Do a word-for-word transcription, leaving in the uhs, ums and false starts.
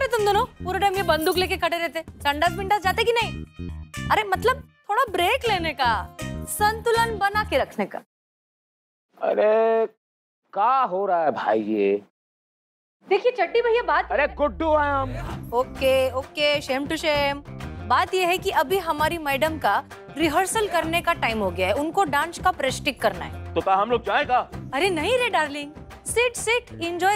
तुम दोनों? पूरे टाइम ये बंदूक लेके खड़े रहते, संडास बिंडास जाते कि नहीं? अरे मतलब थोड़ा ब्रेक लेने का, संतुलन बना के रखने का। अरे क्या हो रहा है भाई ये? देखिए चट्टी भैया बात, अरे गुड्डू है हम। Okay okay, same to same. बात यह है कि अभी हमारी मैडम का रिहर्सल करने का टाइम हो गया है, उनको डांस का प्रैक्टिस करना है। तो क्या हम लोग जाएगा? अरे नहीं रे डार्लिंग, सिट सिट एंजॉय